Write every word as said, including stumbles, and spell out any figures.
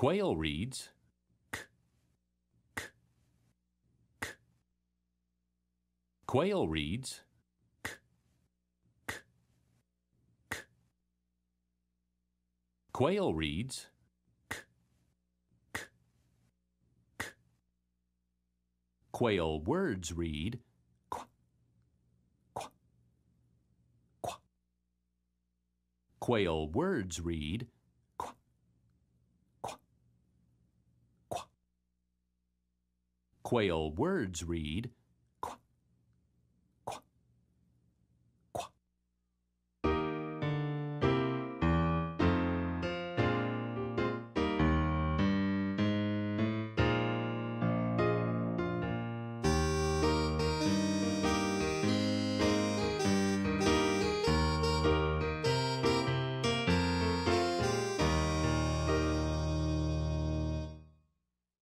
Quail reads k, k, k. Quail reads k, k, k. Quail reads k, k, k. Quail words read qu, qu, qu. Quail words read qu, qu, qu. Quail words read